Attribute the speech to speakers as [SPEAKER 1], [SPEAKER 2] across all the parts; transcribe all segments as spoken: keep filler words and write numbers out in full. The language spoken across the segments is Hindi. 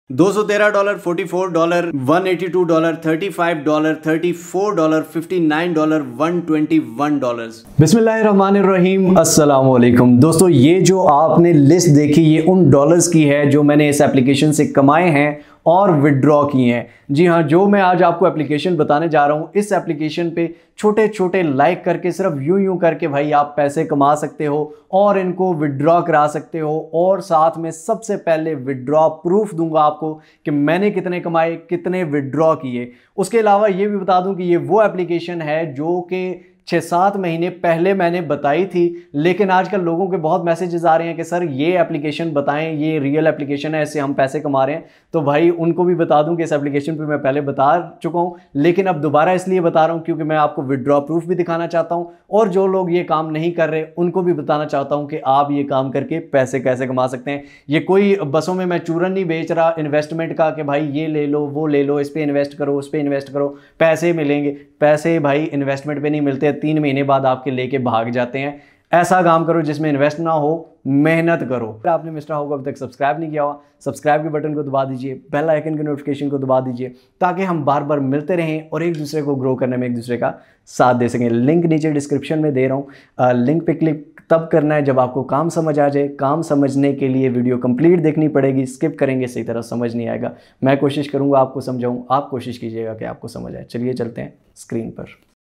[SPEAKER 1] दो सौ तेरह डॉलर, चौवालीस डॉलर, एक सौ बयासी डॉलर, पैंतीस डॉलर, चौंतीस डॉलर, उनसठ डॉलर, एक सौ इक्कीस डॉलर। बिस्मिल्लाहिर्रहमानिर्रहीम, अस्सलाम वालेकुम। दोस्तों, ये जो आपने लिस्ट देखी ये उन डॉलर्स की है जो मैंने इस एप्लीकेशन से कमाए हैं और विड्रॉ किए हैं। जी हाँ, जो मैं आज आपको एप्लीकेशन बताने जा रहा हूँ, इस एप्लीकेशन पे छोटे छोटे लाइक करके सिर्फ यूं यूं करके भाई आप पैसे कमा सकते हो और इनको विड्रॉ करा सकते हो। और साथ में सबसे पहले विड्रॉ प्रूफ दूंगा आपको कि मैंने कितने कमाए, कितने विड्रॉ किए। उसके अलावा ये भी बता दूं कि ये वो एप्लीकेशन है जो कि छः सात महीने पहले मैंने बताई थी, लेकिन आजकल लोगों के बहुत मैसेजेस आ रहे हैं कि सर ये एप्लीकेशन बताएं, ये रियल एप्लीकेशन है, इससे हम पैसे कमा रहे हैं। तो भाई उनको भी बता दूं कि इस एप्लीकेशन पे मैं पहले बता चुका हूं, लेकिन अब दोबारा इसलिए बता रहा हूं क्योंकि मैं आपको विड्रॉ प्रूफ भी दिखाना चाहता हूं और जो लोग ये काम नहीं कर रहे उनको भी बताना चाहता हूं कि आप ये काम करके पैसे कैसे कमा सकते हैं। ये कोई बसों में मैं चूरन नहीं बेच रहा इन्वेस्टमेंट का कि भाई ये ले लो, वो ले लो, इस पर इन्वेस्ट करो, उस पर इन्वेस्ट करो, पैसे मिलेंगे। पैसे भाई इन्वेस्टमेंट पे नहीं मिलते, तीन महीने बाद आपके लेके भाग जाते हैं। ऐसा काम करो जिसमें इन्वेस्ट ना हो, मेहनत करो। अगर आपने मिस्टर हाउ को अब तक सब्सक्राइब नहीं किया हुआ, सब्सक्राइब के बटन को दबा दीजिए, बेल आइकन के नोटिफिकेशन को दबा दीजिए ताकि हम बार बार मिलते रहें और एक दूसरे को ग्रो करने में एक दूसरे का साथ दे सकें। लिंक नीचे डिस्क्रिप्शन में दे रहा हूँ, लिंक पे क्लिक तब करना है जब आपको काम समझ आ जाए। काम समझने के लिए वीडियो कंप्लीट देखनी पड़ेगी, स्किप करेंगे सही तरह समझ नहीं आएगा। मैं कोशिश करूँगा आपको समझाऊँ, आप कोशिश कीजिएगा कि आपको समझ आए। चलिए चलते हैं स्क्रीन पर।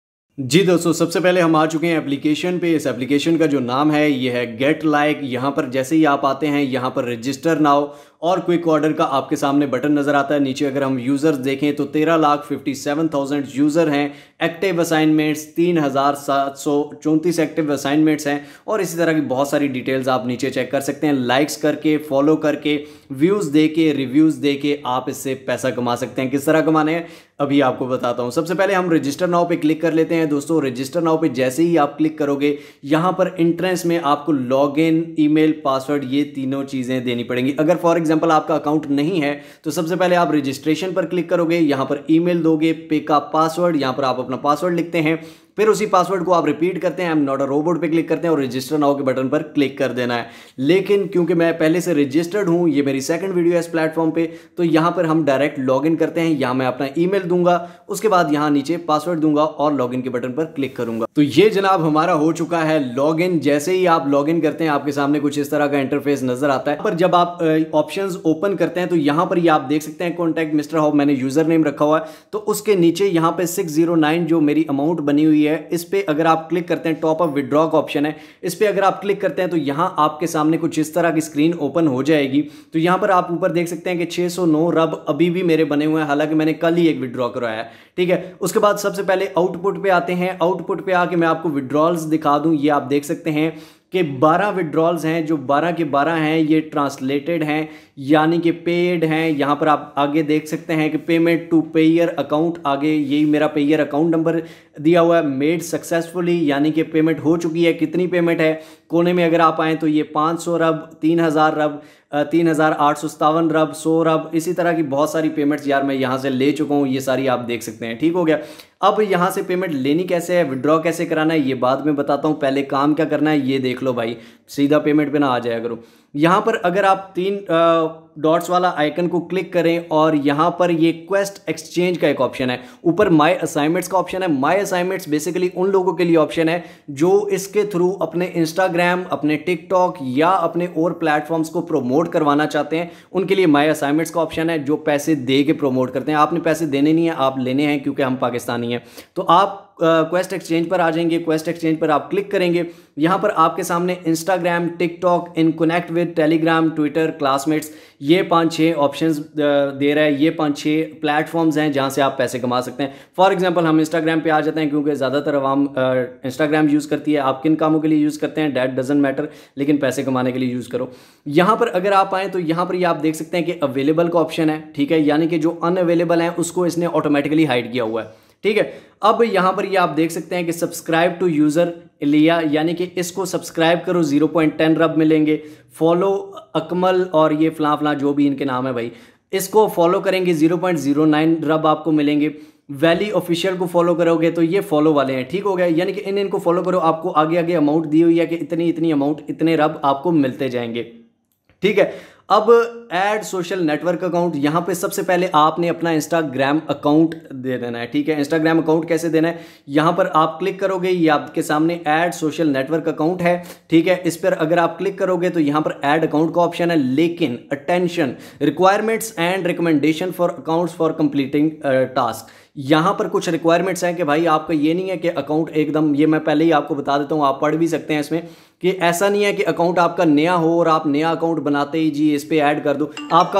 [SPEAKER 1] जी दोस्तों, सबसे पहले हम आ चुके हैं एप्लीकेशन पे। इस एप्लीकेशन का जो नाम है ये है गेट लाइक। यहाँ पर जैसे ही आप आते हैं यहाँ पर रजिस्टर नाउ और क्विक ऑर्डर का आपके सामने बटन नज़र आता है। नीचे अगर हम यूज़र्स देखें तो तेरह lakh fifty seven thousand user हैं। एक्टिव असाइनमेंट्स तीन हज़ार सात सौ चौंतीस एक्टिव असाइनमेंट्स हैं और इसी तरह की बहुत सारी डिटेल्स आप नीचे चेक कर सकते हैं। लाइक्स करके, फॉलो करके, व्यूज़ दे के, रिव्यूज़ दे के आप इससे पैसा कमा सकते हैं। किस तरह कमाने हैं अभी आपको बताता हूं। सबसे पहले हम रजिस्टर नाउ पे क्लिक कर लेते हैं। दोस्तों, रजिस्टर नाउ पे जैसे ही आप क्लिक करोगे यहां पर एंट्रेंस में आपको लॉगिन, ईमेल, पासवर्ड ये तीनों चीज़ें देनी पड़ेंगी। अगर फॉर एग्जांपल आपका अकाउंट नहीं है तो सबसे पहले आप रजिस्ट्रेशन पर क्लिक करोगे, यहां पर ईमेल दोगे, पे का पासवर्ड, यहां पर आप अपना पासवर्ड लिखते हैं, फिर उसी पासवर्ड को आप रिपीट करते हैं, I am not a robot पे क्लिक करते हैं और रजिस्टर नाउ के बटन पर क्लिक कर देना है। लेकिन क्योंकि मैं पहले से रजिस्टर्ड हूं, ये मेरी सेकंड वीडियो है इस प्लेटफॉर्म पे, तो यहां पर हम डायरेक्ट लॉगिन करते हैं। यहां मैं अपना ईमेल दूंगा, उसके बाद यहां नीचे पासवर्ड दूंगा और लॉगिन के बटन पर क्लिक करूंगा। तो ये जनाब हमारा हो चुका है लॉगिन। जैसे ही आप लॉगिन करते हैं आपके सामने कुछ इस तरह का इंटरफेस नजर आता है। पर जब आप ऑप्शंस ओपन करते हैं तो यहां पर ये आप देख सकते हैं कॉन्टैक्ट मिस्टर हाउ, मैंने यूजर नेम रखा हुआ है। तो उसके नीचे यहां पे सिक्स जीरो नाइन जो मेरी अमाउंट बनी हुई है, इस पे अगर आप क्लिक करते हैं, टॉप अप विड्रॉ का ऑप्शन है, इस पे अगर आप क्लिक करते हैं तो यहां आपके सामने कुछ इस तरह की स्क्रीन ओपन हो जाएगी। तो यहां पर आप ऊपर देख सकते हैं कि छह सौ नौ रब अभी भी मेरे बने हुए हैं, हालांकि मैंने कल ही एक विड्रॉ करवाया है। ठीक है, उसके बाद सबसे पहले आउटपुट पे आते हैं। आउटपुट पे आके मैं आपको विड्रॉल्स दिखा दूं। ये आप देख सकते हैं कि बारह विड्रॉल्स हैं, जो बारह के बारह हैं ये ट्रांसलेटेड हैं, यानी कि पेड हैं। यहाँ पर आप आगे देख सकते हैं कि पेमेंट टू पेयर अकाउंट, आगे यही मेरा पेयर अकाउंट नंबर दिया हुआ है। मेड सक्सेसफुली, यानी कि पेमेंट हो चुकी है। कितनी पेमेंट है, कोने में अगर आप आएँ तो ये पाँच सौ रब, तीन हज़ार रब, तीन हज़ार आठ सौ सत्तावन रब, सौ रब, इसी तरह की बहुत सारी पेमेंट्स यार मैं यहाँ से ले चुका हूँ। ये सारी आप देख सकते हैं। ठीक हो गया। अब यहाँ से पेमेंट लेनी कैसे है, विड्रॉ कैसे कराना है, ये बाद में बताता हूँ। पहले काम क्या करना है ये देख लो भाई, सीधा पेमेंट पे ना आ जाया करो। यहाँ पर अगर आप तीन डॉट्स वाला आइकन को क्लिक करें और यहाँ पर ये क्वेस्ट एक्सचेंज का एक ऑप्शन है, ऊपर माय असाइनमेंट्स का ऑप्शन है। माय असाइनमेंट्स बेसिकली उन लोगों के लिए ऑप्शन है जो इसके थ्रू अपने इंस्टाग्राम, अपने टिकटॉक या अपने और प्लेटफॉर्म्स को प्रमोट करवाना चाहते हैं। उनके लिए माय असाइनमेंट्स का ऑप्शन है, जो पैसे दे के प्रमोट करते हैं। आपने पैसे देने नहीं है, आप लेने हैं, क्योंकि हम पाकिस्तानी हैं। तो आप क्वेस्ट एक्सचेंज पर आ जाएंगे। क्वेस्ट एक्सचेंज पर आप क्लिक करेंगे, यहाँ पर आपके सामने Instagram, TikTok, in connect with, Telegram, Twitter, classmates, ये पांच छह ऑप्शंस दे रहा है। ये पांच छह प्लेटफॉर्म्स हैं जहां से आप पैसे कमा सकते हैं। फॉर एग्जांपल हम इंस्टाग्राम पे आ जाते हैं, क्योंकि ज़्यादातर आवाम इंस्टाग्राम यूज़ करती है। आप किन कामों के लिए यूज़ करते हैं डैट डजंट मैटर, लेकिन पैसे कमाने के लिए यूज़ करो। यहाँ पर अगर आप आएँ तो यहाँ पर ये आप देख सकते हैं कि अवेलेबल का ऑप्शन है। ठीक है, यानी कि जो अनअवेलेबल है उसको इसने ऑटोमेटिकली हाइड किया हुआ है। ठीक है, अब यहाँ पर ये आप देख सकते हैं कि सब्सक्राइब टू यूज़र लिया, यानी कि इसको सब्सक्राइब करो, जीरो पॉइंट टेन रब मिलेंगे। फॉलो अकमल और ये फलां फलां जो भी इनके नाम है भाई, इसको फॉलो करेंगे, जीरो पॉइंट जीरो नाइन रब आपको मिलेंगे। वैली ऑफिशियल को फॉलो करोगे तो ये फॉलो वाले हैं। ठीक हो गया, यानी कि इन इनको फॉलो करो, आपको आगे आगे अमाउंट दी हुई है कि इतनी इतनी अमाउंट, इतने रब आपको मिलते जाएंगे। ठीक है, अब ऐड सोशल नेटवर्क अकाउंट, यहाँ पे सबसे पहले आपने अपना इंस्टाग्राम अकाउंट दे देना है। ठीक है, इंस्टाग्राम अकाउंट कैसे देना है, यहाँ पर आप क्लिक करोगे, ये आपके सामने ऐड सोशल नेटवर्क अकाउंट है। ठीक है, इस पर अगर आप क्लिक करोगे तो यहाँ पर ऐड अकाउंट का ऑप्शन है, लेकिन attention, requirements and recommendation for accounts for completing task, यहाँ पर कुछ रिक्वायरमेंट्स हैं कि भाई आपका ये नहीं है कि अकाउंट एकदम, ये मैं पहले ही आपको बता देता हूँ, आप पढ़ भी सकते हैं इसमें, कि ऐसा नहीं है कि अकाउंट आपका नया हो और आप नया अकाउंट बनाते ही जी इस पे ऐड कर दो। आपका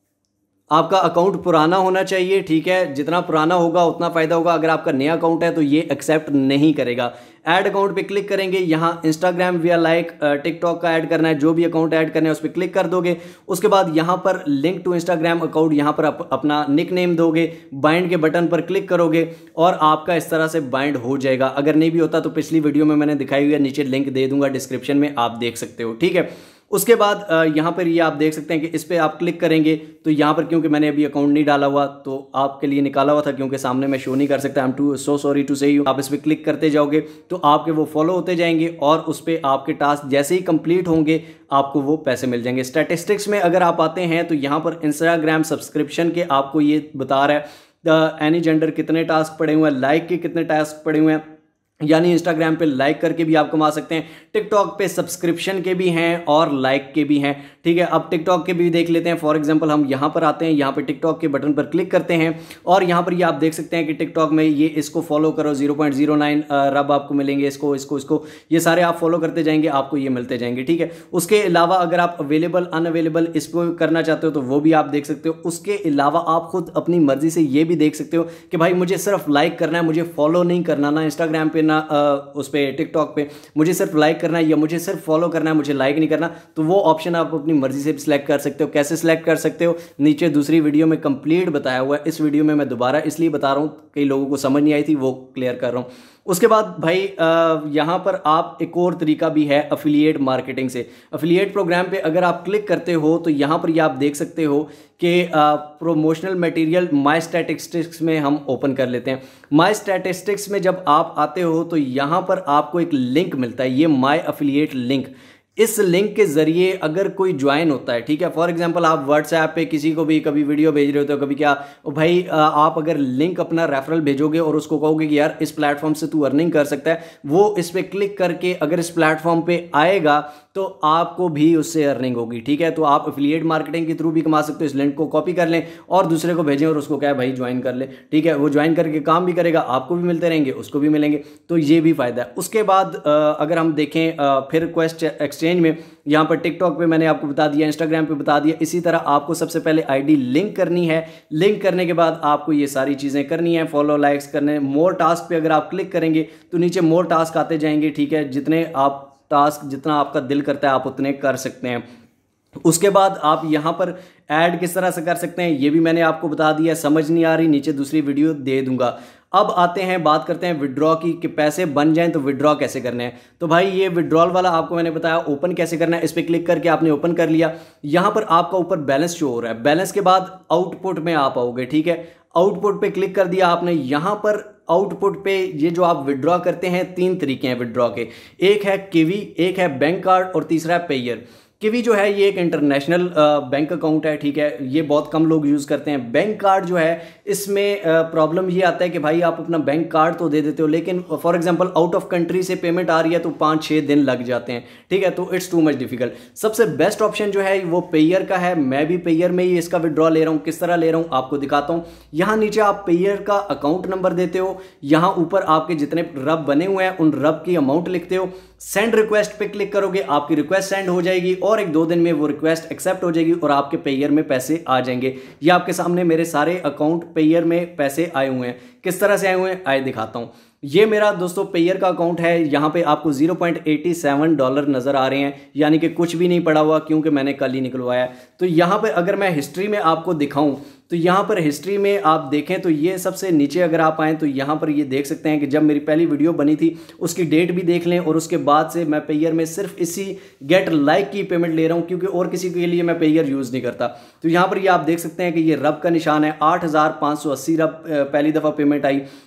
[SPEAKER 1] आपका अकाउंट पुराना होना चाहिए। ठीक है, जितना पुराना होगा उतना फ़ायदा होगा। अगर आपका नया अकाउंट है तो ये एक्सेप्ट नहीं करेगा। ऐड अकाउंट पे क्लिक करेंगे, यहाँ इंस्टाग्राम वी लाइक टिकटॉक का ऐड करना है, जो भी अकाउंट ऐड करना है उस पर क्लिक कर दोगे। उसके बाद यहाँ पर लिंक टू इंस्टाग्राम अकाउंट, यहाँ पर आप अपना निक नेम दोगे, बाइंड के बटन पर क्लिक करोगे और आपका इस तरह से बाइंड हो जाएगा। अगर नहीं भी होता तो पिछली वीडियो में मैंने दिखाई हुई है, नीचे लिंक दे दूंगा डिस्क्रिप्शन में, आप देख सकते हो। ठीक है, उसके बाद यहाँ पर ये आप देख सकते हैं कि इस पर आप क्लिक करेंगे तो यहाँ पर, क्योंकि मैंने अभी अकाउंट नहीं डाला हुआ तो आपके लिए निकाला हुआ था, क्योंकि सामने मैं शो नहीं कर सकता, I am too so sorry to say you. आप इस पर क्लिक करते जाओगे तो आपके वो फॉलो होते जाएंगे और उस पर आपके टास्क जैसे ही कंप्लीट होंगे आपको वो पैसे मिल जाएंगे। स्टैटिस्टिक्स में अगर आप आते हैं तो यहाँ पर इंस्टाग्राम सब्सक्रिप्शन के आपको ये बता रहा है एनी जेंडर कितने टास्क पड़े हुए हैं, लाइक के कितने टास्क पड़े हुए हैं, यानी इंस्टाग्राम पे लाइक करके भी आप कमा सकते हैं, टिकटॉक पे सब्सक्रिप्शन के भी हैं और लाइक के भी हैं। ठीक है, अब टिकटॉक के भी देख लेते हैं। फॉर एग्जांपल हम यहाँ पर आते हैं, यहाँ पे टिकटॉक के बटन पर क्लिक करते हैं और यहाँ पर ये आप देख सकते हैं कि टिकटॉक में ये इसको फॉलो करो, जीरो पॉइंट जीरो नाइन रब आपको मिलेंगे, इसको इसको इसको ये सारे आप फॉलो करते जाएंगे, आपको ये मिलते जाएंगे। ठीक है, उसके अलावा अगर आप अवेलेबल अनअवेलेबल इसको करना चाहते हो तो वो भी आप देख सकते हो। उसके अलावा आप खुद अपनी मर्जी से ये भी देख सकते हो कि भाई मुझे सिर्फ लाइक करना है, मुझे फॉलो नहीं करना ना इंस्टाग्राम पे ना उस पे टिकटॉक पे, मुझे सिर्फ लाइक करना है या मुझे सिर्फ फॉलो करना है, मुझे लाइक नहीं करना, तो वो ऑप्शन आप अपनी मर्जी से भी सिलेक्ट कर सकते हो। कैसे सिलेक्ट कर सकते हो, नीचे दूसरी वीडियो में कंप्लीट बताया हुआ है, इस वीडियो में मैं दोबारा इसलिए बता रहा हूँ, कई लोगों को समझ नहीं आई थी, वो क्लियर कर रहा हूँ। उसके बाद भाई यहाँ पर आप एक और तरीका भी है अफिलिएट मार्केटिंग से। अफिलिएट प्रोग्राम पे अगर आप क्लिक करते हो तो यहाँ पर ये आप देख सकते हो कि प्रोमोशनल मटेरियल माय स्टैटिस्टिक्स में हम ओपन कर लेते हैं। माय स्टैटिस्टिक्स में जब आप आते हो तो यहाँ पर आपको एक लिंक मिलता है, ये माय अफिलिएट लिंक। इस लिंक के जरिए अगर कोई ज्वाइन होता है, ठीक है, फॉर एग्जांपल आप व्हाट्सएप पे किसी को भी कभी वीडियो भेज रहे होते हो, कभी क्या भाई आप अगर लिंक अपना रेफरल भेजोगे और उसको कहोगे कि यार इस प्लेटफॉर्म से तू अर्निंग कर सकता है, वो इस पर क्लिक करके अगर इस प्लेटफॉर्म पे आएगा तो आपको भी उससे अर्निंग होगी। ठीक है, तो आप एफिलिएट मार्केटिंग के थ्रू भी कमा सकते हो। इस लिंक को कॉपी कर लें और दूसरे को भेजें और उसको क्या है भाई ज्वाइन कर ले। ठीक है, वो ज्वाइन करके काम भी करेगा, आपको भी मिलते रहेंगे, उसको भी मिलेंगे, तो ये भी फायदा है। उसके बाद अगर हम देखें फिर रिक्वेस्ट एक्सचेंज में, यहाँ पर टिकटॉक पे मैंने आपको बता दिया, इंस्टाग्राम पे बता दिया। इसी तरह आपको सबसे पहले आईडी लिंक करनी है। लिंक करने के बाद आपको ये सारी चीज़ें करनी है, फॉलो लाइक्स करने। मोर टास्क पे अगर आप क्लिक करेंगे तो नीचे मोर टास्क आते जाएंगे। ठीक है, जितने आप टास्क जितना आपका दिल करता है आप उतने कर सकते हैं। उसके बाद आप यहाँ पर ऐड किस तरह से कर सकते हैं ये भी मैंने आपको बता दिया। समझ नहीं आ रही, नीचे दूसरी वीडियो दे दूंगा। अब आते हैं, बात करते हैं विड्रॉ की, कि पैसे बन जाएं तो विड्रॉ कैसे करने हैं। तो भाई ये विड्रॉल वाला आपको मैंने बताया, ओपन कैसे करना है। इस पर क्लिक करके आपने ओपन कर लिया। यहाँ पर आपका ऊपर बैलेंस शो हो रहा है। बैलेंस के बाद आउटपुट में आप आओगे। ठीक है, आउटपुट पे क्लिक कर दिया आपने। यहाँ पर आउटपुट पे ये जो आप विड्रॉ करते हैं, तीन तरीके हैं विड्रॉ के। एक है किवी, एक है बैंक कार्ड और तीसरा है पेयर। किवी जो है ये एक इंटरनेशनल बैंक अकाउंट है। ठीक है, ये बहुत कम लोग यूज़ करते हैं। बैंक कार्ड जो है इसमें प्रॉब्लम ये आता है कि भाई आप अपना बैंक कार्ड तो दे देते हो, लेकिन for example out of country से पेमेंट आ रही है तो पाँच छः दिन लग जाते हैं। ठीक है, तो इट्स टू मच डिफिकल्ट। सबसे बेस्ट ऑप्शन जो है वो पेयर का है। मैं भी पेयर में ही इसका विड्रॉ ले रहा हूँ। किस तरह ले रहा हूँ आपको दिखाता हूँ। यहाँ नीचे आप पेयर का अकाउंट नंबर देते हो, यहाँ ऊपर आपके जितने रब बने हुए हैं उन रब की अमाउंट लिखते हो। सेंड रिक्वेस्ट पे क्लिक करोगे, आपकी रिक्वेस्ट सेंड हो जाएगी और एक दो दिन में वो रिक्वेस्ट एक्सेप्ट हो जाएगी और आपके पेयर में पैसे आ जाएंगे। ये आपके सामने मेरे सारे अकाउंट पेयर में पैसे आए हुए हैं। किस तरह से आए हुए हैं आए दिखाता हूं। ये मेरा दोस्तों पेयर का अकाउंट है। यहाँ पे आपको zero point eight seven dollar नज़र आ रहे हैं, यानी कि कुछ भी नहीं पड़ा हुआ, क्योंकि मैंने कल ही निकलवाया। तो यहाँ पे अगर मैं हिस्ट्री में आपको दिखाऊं तो यहाँ पर हिस्ट्री में आप देखें तो ये सबसे नीचे अगर आप आएँ तो यहाँ पर ये देख सकते हैं कि जब मेरी पहली वीडियो बनी थी उसकी डेट भी देख लें। और उसके बाद से मैं पेयर में सिर्फ इसी गेट लाइक की पेमेंट ले रहा हूँ, क्योंकि और किसी के लिए मैं पेयर यूज़ नहीं करता। तो यहाँ पर ये आप देख सकते हैं कि ये रब का निशान है। आठ हज़ार पाँच सौ अस्सी रब पहली दफ़ा पेमेंट आई।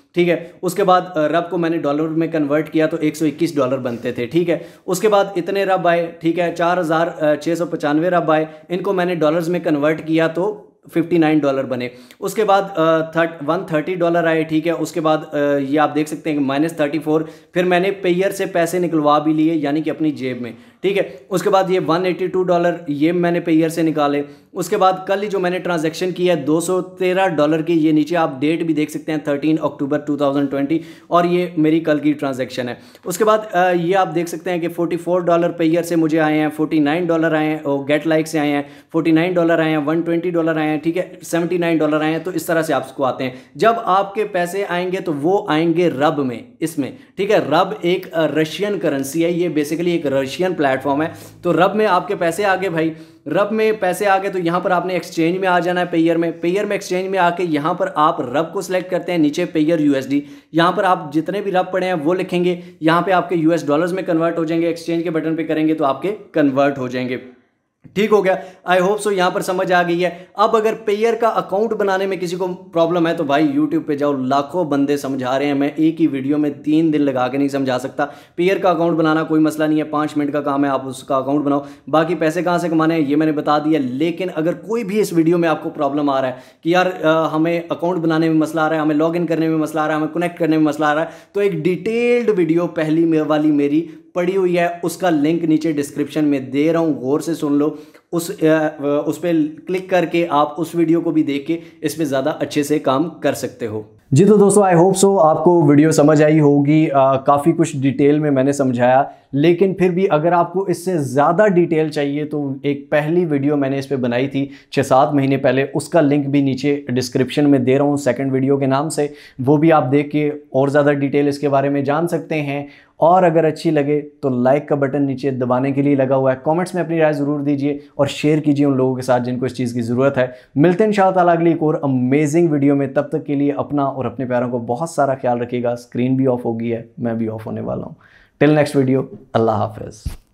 [SPEAKER 1] ठीक है। उसके बाद रब को मैंने डॉलर में कन्वर्ट किया तो एक सौ इक्कीस डॉलर बनते थे, ठीक है। उसके बाद इतने रब आए, ठीक है, चार हज़ार छः सौ पचानवे रब आए, इनको मैंने डॉलर्स में कन्वर्ट किया तो उनसठ डॉलर बने। उसके बाद थर्ट वन थर्टी डॉलर आए, ठीक है। उसके बाद ये आप देख सकते हैं कि माइनस थर्टी फोर, फिर मैंने पेयर से पैसे निकलवा भी लिए यानी कि अपनी जेब में, ठीक है। उसके बाद ये वन एटी टू डॉलर ये मैंने पेयर से निकाले। उसके बाद कल ही जो मैंने ट्रांजैक्शन किया है दो सौ तेरह डॉलर की, ये नीचे आप डेट भी देख सकते हैं तेरह अक्टूबर दो हज़ार बीस, और ये मेरी कल की ट्रांजैक्शन है। उसके बाद ये आप देख सकते हैं कि चौवालीस डॉलर पेयर से मुझे आए हैं, उनचास डॉलर आए हैं, और गेट लाइक से आए हैं उनचास डॉलर आए हैं, एक सौ बीस डॉलर आए हैं, ठीक है, उन्यासी डॉलर आए हैं। तो इस तरह से आपको आते हैं। जब आपके पैसे आएंगे तो वो आएंगे रब में, इसमें, ठीक है। रब एक रशियन करेंसी है, ये बेसिकली एक रशियन प्लेटफॉर्म है। तो रब में आपके पैसे आ गए भाई, रब में पैसे आ गए तो यहाँ पर आपने एक्सचेंज में आ जाना है, पेयर में, पेयर में एक्सचेंज में आके यहाँ पर आप रब को सिलेक्ट करते हैं, नीचे पेयर यूएसडी, यहाँ पर आप जितने भी रब पड़े हैं वो लिखेंगे, यहाँ पे आपके यूएस डॉलर्स में कन्वर्ट हो जाएंगे, एक्सचेंज के बटन पे करेंगे तो आपके कन्वर्ट हो जाएंगे। ठीक हो गया, आई होप सो यहाँ पर समझ आ गई है। अब अगर पेयर का अकाउंट बनाने में किसी को प्रॉब्लम है तो भाई यूट्यूब पे जाओ, लाखों बंदे समझा रहे हैं, मैं एक ही वीडियो में तीन दिन लगा के नहीं समझा सकता। पेयर का अकाउंट बनाना कोई मसला नहीं है, पाँच मिनट का काम है, आप उसका अकाउंट बनाओ। बाकी पैसे कहाँ से कमाने हैं ये मैंने बता दिया। लेकिन अगर कोई भी इस वीडियो में आपको प्रॉब्लम आ रहा है कि यार आ, हमें अकाउंट बनाने में मसला आ रहा है, हमें लॉग इन करने में मसला आ रहा है, हमें कनेक्ट करने में मसला आ रहा है, तो एक डिटेल्ड वीडियो पहली वाली मेरी पड़ी हुई है, उसका लिंक नीचे डिस्क्रिप्शन में दे रहा हूँ, गौर से सुन लो। उस उस पर क्लिक करके आप उस वीडियो को भी देख के इस पर ज़्यादा अच्छे से काम कर सकते हो। जी तो दोस्तों, आई होप सो आपको वीडियो समझ आई होगी। काफ़ी कुछ डिटेल में मैंने समझाया, लेकिन फिर भी अगर आपको इससे ज़्यादा डिटेल चाहिए तो एक पहली वीडियो मैंने इस पे बनाई थी छः सात महीने पहले, उसका लिंक भी नीचे डिस्क्रिप्शन में दे रहा हूँ सेकंड वीडियो के नाम से, वो भी आप देख के और ज़्यादा डिटेल इसके बारे में जान सकते हैं। और अगर अच्छी लगे तो लाइक का बटन नीचे दबाने के लिए लगा हुआ है, कमेंट्स में अपनी राय ज़रूर दीजिए और शेयर कीजिए उन लोगों के साथ जिनको इस चीज़ की ज़रूरत है। मिलते हैं इंशाअल्लाह ताला अगली एक और अमेजिंग वीडियो में, तब तक के लिए अपना और अपने प्यारों को बहुत सारा ख्याल रखिएगा। स्क्रीन भी ऑफ हो गई है, मैं भी ऑफ होने वाला हूँ। टिल नेक्स्ट वीडियो, अल्लाह हाफिज़।